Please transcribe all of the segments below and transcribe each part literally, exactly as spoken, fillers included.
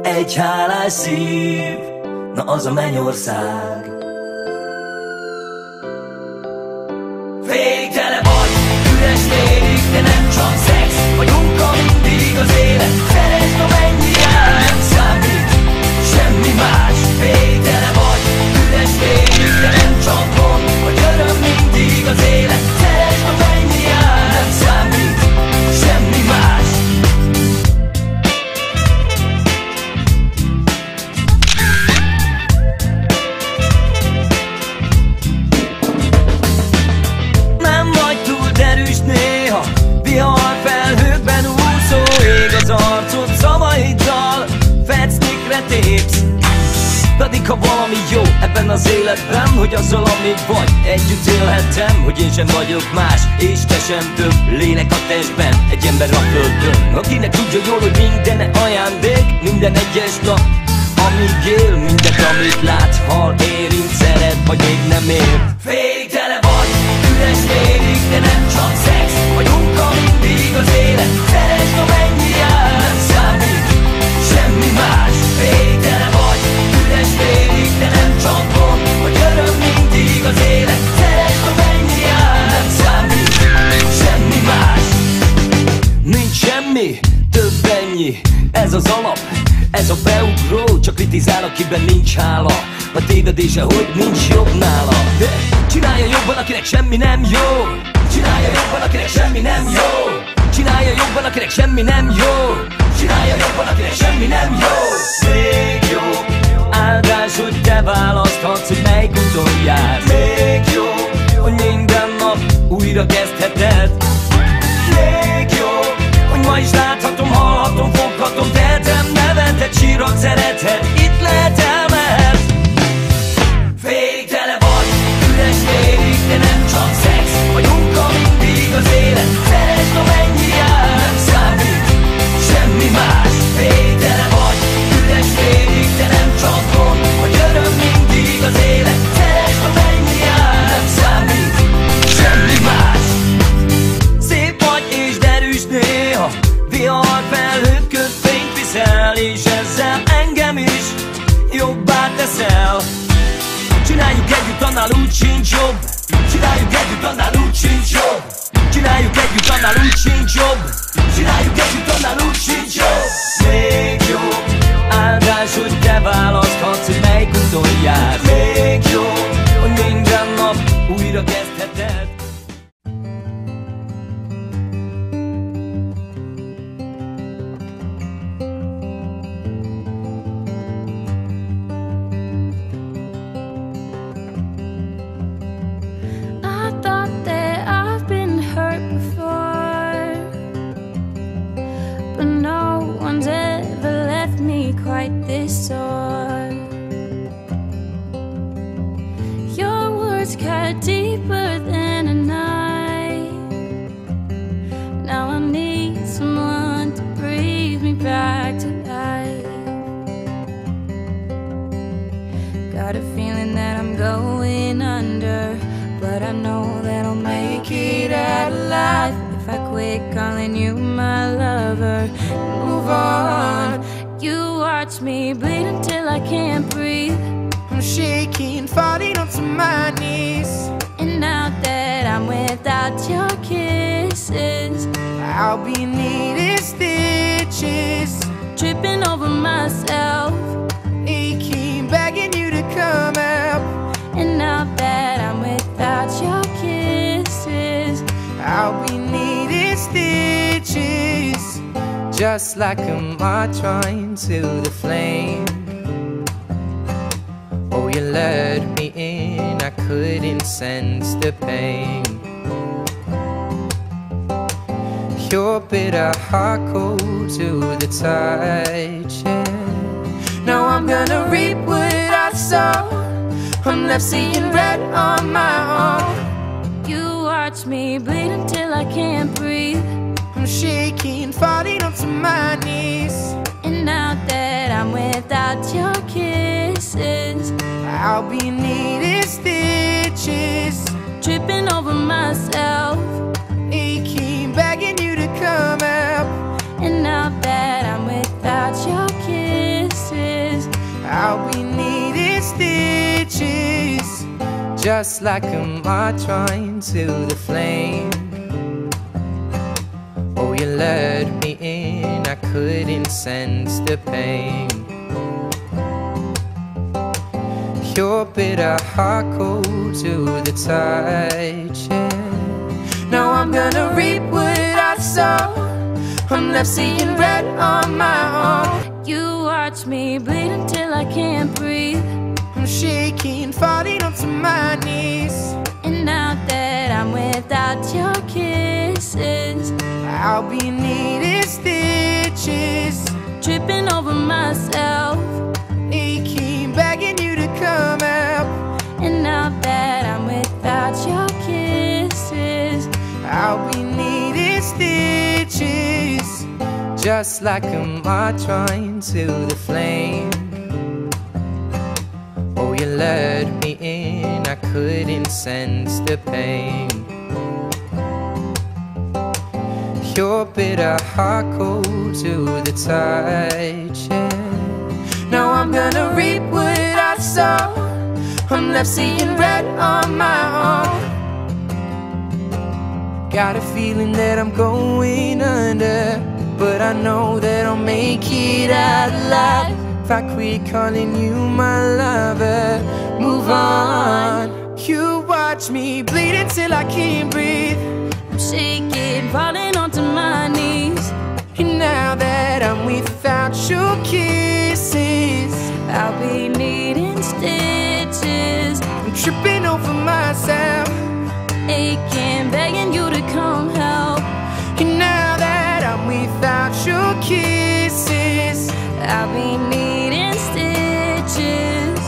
egy hálás szív, na az a mennyország. Végtele vagy, üres félig, de nem csak szex, vagy munka mindig az élet. Szeresd, amennyi jár, nem számít semmi más. Végtele vagy, üres félig, de nem csak gond, vagy öröm mindig az élet. Szeresd, amennyi jár, nem számít semmi más. Néha vihar felhőkben úszó, ég az arcod szavaiddal, fecnikre tépsz. Pedig ha valami jó ebben az életben, hogy azzal amíg vagy együtt élhettem, hogy én sem vagyok más, és te sem több lélek a testben, egy ember a földön, akinek tudja jól, hogy mindene ajándék, minden egyes nap, amíg él, mindent amit lát, hal, érint, szeret, vagy még nem él. Végtele vagy, üres félig, de nem csak szex, vagy munka mindig az élet. Szeresd, amennyi jár, nem számít semmi más. Végtele vagy, üres félig, de nem csak gond, vagy öröm mindig az élet. Szeresd, amennyi jár, nem számít semmi más. Nincs semmi, több ennyi, ez az alap, ez a beugró, csak kritizál, akiben nincs hála. A tévedése, hogy nincs jobb nála. De csinálja jobban, akinek semmi nem jó. Csinálja jobban, akinek semmi nem jó. Csinálja jobban, akinek semmi nem jó. Csinálja jobban, akinek semmi nem jó. Még jó áldás, hogy te választhatsz, hogy melyik úton jársz. Még jó, hogy minden nap újra kezdheted. Még jó, hogy ma is láthatom, hallhatom, foghatom, tehetem, neveted, sírok, szerethet, itt lehet, elmehet. Végtele vagy, üres félig, de nem csak szex, vagy munka mindig az élet. Szeresd, amennyi jár, nem számít semmi más. Végtele vagy, üres félig, de nem csak gond, vagy öröm mindig az élet. Szeresd, amennyi jár, nem számít semmi más. Szép vagy és derűs néha, vihar felhők közt fényt viszel, és ezzel engem is jobbá teszel. Csináljuk együtt, annál úgy sincs jobb. Csináljuk együtt, annál úgy sincs jobb. Csináljuk együtt, annál úgy sincs jobb. Csináljuk együtt, annál úgy sincs jobb. Még jó áldás, hogy te választhatsz, hogy melyik úton jársz. Még jó, hogy minden nap újra kezdheted. Quite this sore. Your words cut deeper than a knife. Now I need someone to breathe me back to life. Got a feeling that I'm going under, but I know that I'll make it out alive if I quit calling you my lover and move on. You watch me bleed until I can't breathe. I'm shaking, falling onto my knees. And now that I'm without your kisses, I'll be needing stitches, tripping over myself, aching, begging you to come up. And now that I'm without your kisses, I'll be needing stitches, just like a moth trying to the flame. Oh, you let me in, I couldn't sense the pain. Your bitter heart cold to the touch, yeah. Now I'm gonna reap what I sow. I'm left seeing red on my own. You watch me bleed until I can't breathe. I'm shaking, falling onto my knees. And now that I'm without your kisses, I'll be needing stitches, tripping over myself, aching, begging you to come up. And now that I'm without your kisses, just like a moth trying to the flame. Oh, you lured me in, I couldn't sense the pain. Your bitter heart cold to the touch, yeah. Now I'm gonna reap what I sow. I'm left seeing red on my own. You watch me bleed until I can't breathe. I'm shaking, falling onto my knees. And now that I'm without your kisses, I'll be needing stitches, tripping over myself, aching, begging you to come out. and now that I'm without your kisses, I'll be needing stitches, just like a moth trying to the flame. Oh, you lured me in, I couldn't sense the pain. Your bitter heart cold to the touch, yeah. Now I'm gonna reap what I sow. I'm left seeing red on my own. Got a feeling that I'm going under, but I know that I'll make it out alive. If I quit calling you my lover, move on. You watch me bleed until I can't breathe. I'm shaking, falling onto my knees. And now that I'm without your kisses, I'll be needing stitches, I'm tripping over myself, aching, begging you to come help. and now that I'm without your kisses, I'll be needing stitches.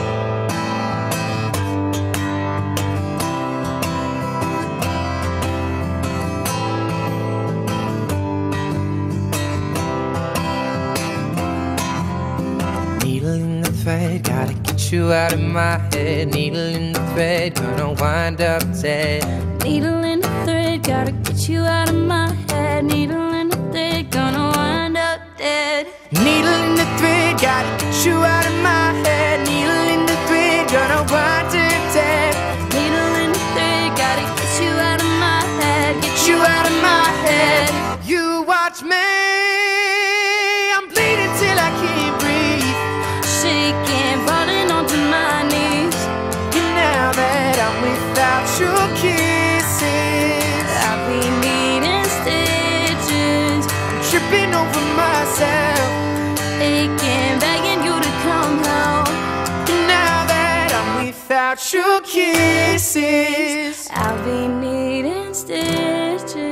needle in the thread, gotta get you out of my head. Needle in the thread, gonna wind up dead. Needle in the thread, gotta get you out of my head. Needle in the thread, gonna wind up dead. Needle in the thread, gotta get you out of my head. Needle in the thread, gonna wind up dead. Needle in the thread, gotta get you out of my head. Get Get you out of my head. You watch me, I'm bleeding till I can't breathe. shaking, falling onto my knees. And now that I'm without your kisses, I'll be needing stitches, I'm tripping over myself. aching, begging you to come help. And now that I'm without your kisses, I'll be needing stitches.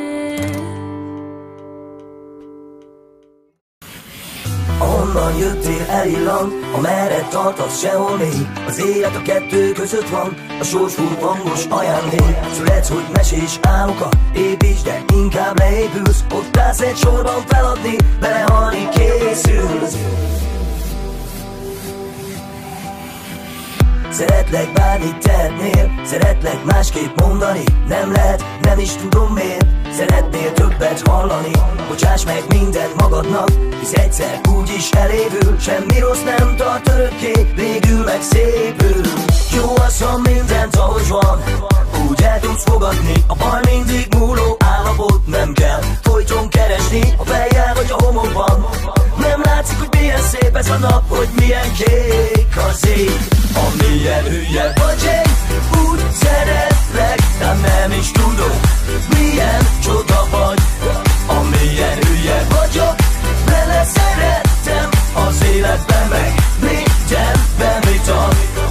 Onnan jöttél, elillant, amerre tartasz, sehol még. Az élet a kettő között van, a sors hangos ajándék. Születsz, hogy mesés álmokat építs, de inkább leépülsz. Ott állsz egy sorban feladni, belehalni készülsz. Szeretlek, bármit tehetnél, szeretlek másképp mondani. Nem lehet, nem is tudom miért. Szeretnél többet hallani, bocsáss meg mindent magadnak, hisz egyszer úgyis elévül. Semmi rossz nem tart örökké, végül meg szépül. Jó az, ha mindent ahogy van, úgy el tudsz fogadni. A baj mindig múló állapot, nem kell folyton keresni a fejjel vagy a homokban. Nem látszik, hogy milyen szép ez a nap, hogy milyen kék az ég. Amilyen hülye vagy én, úgy szeretlek, de nem is tudod, milyen csoda vagy. Amilyen hülye vagyok, vele szerettem az életben, meg mindenben, mit ad.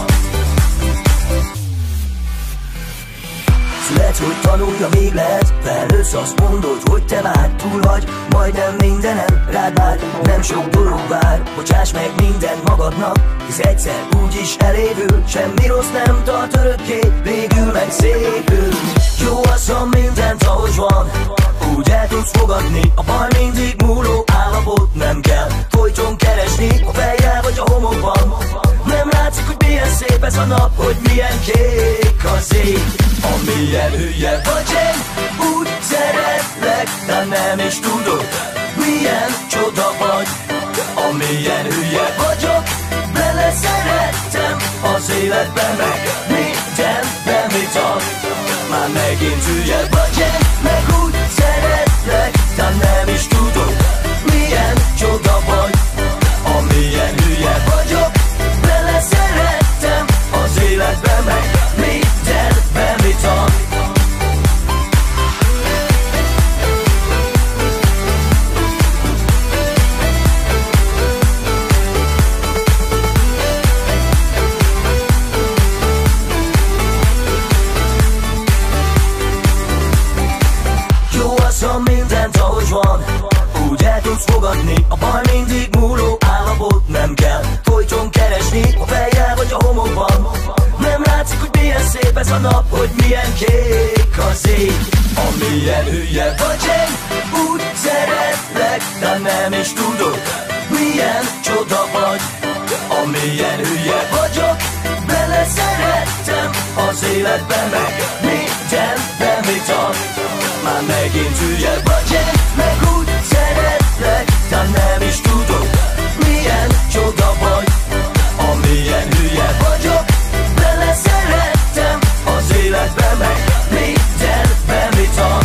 Születsz, hogy tanulj, amíg lehet, felnősz, azt mondod, hogy te már túl vagy majdnem mindenen, rád már nem sok dolog vár. Bocsáss meg mindent magadnak, hisz egyszer úgyis elévül. Semmi rossz nem tart örökké, végül meg szépül. Jó az, ha mindent ahogy van, úgy el tudsz fogadni. A baj mindig múló állapot, nem kell folyton keresni a fejjel vagy a homokban. Nem látszik, hogy milyen szép ez a nap, hogy milyen kék az ég. Amilyen hülye vagy én, úgy szeretlek, de nem is tudod, milyen csoda vagy. Amilyen hülye vagyok, bele szerettem az életben, meg minden ad. Már megint hülye vagy, én meg úgy szeretlek, de nem is tudod, milyen csoda vagy. Amilyen hülye vagyok, beleszerettem az életbe, meg mindenbe, mit ad. Ha mindent ahogy van, úgy el tudsz fogadni. A baj mindig múló állapot, nem kell folyton keresni a fejjel vagy a homokban. Nem látszik, hogy milyen szép ez a nap, hogy milyen kék az ég. Amilyen hülye vagy, én úgy szeretlek, de nem is tudod, milyen csoda vagy. Amilyen hülye vagyok, beleszerettem az életbe, meg mindenbe, mit ad. Már megint hülye vagy, én meg úgy szeretlek, de nem is tudod, milyen csoda vagy. Amilyen hülye vagyok, beleszerettem az életbe, meg mindenbe, mit ad.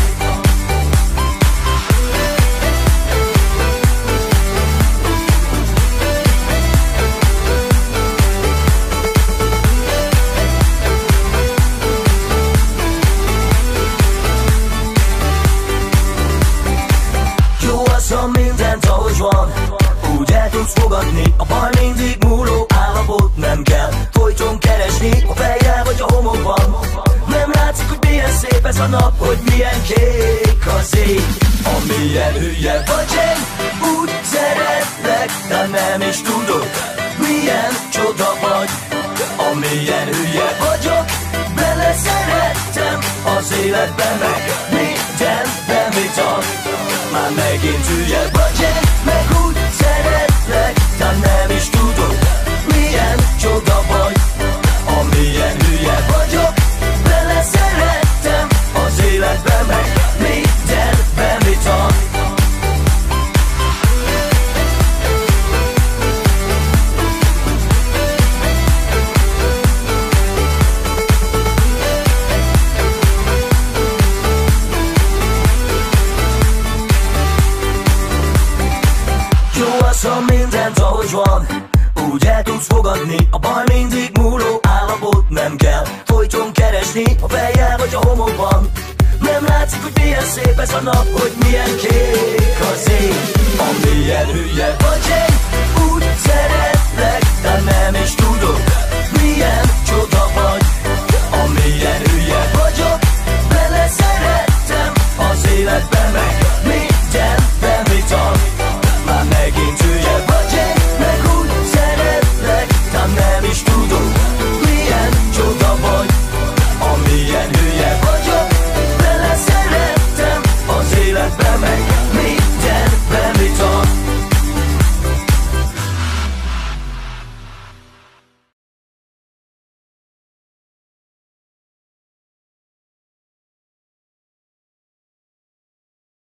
Ha mindent ahogy van, úgy el tudsz fogadni. A baj mindig múló állapot, nem kell folyton keresni a fejjel vagy a homokban. Nem látszik, hogy milyen szép ez a nap, hogy milyen kék az ég. Amilyen hülye vagy, én úgy szeretlek, de nem is tudod, milyen csoda vagy. Amilyen hülye vagyok, beleszerettem az életbe, meg mindenbe, mit ad. Már megint hülye vagy, én meg úgy szeretlek, de nem is tudod, milyen csoda vagy. Amilyen hülye vagyok, beleszerettem az életbe, meg mindenbe, mit ad. Ha mindent ahogy van, úgy el tudsz fogadni. A baj mindig múló állapot, nem kell folyton keresni a fejjel vagy a homokban. Nem látszik, hogy milyen szép ez a nap, hogy milyen kék az ég. Amilyen hülye vagy, én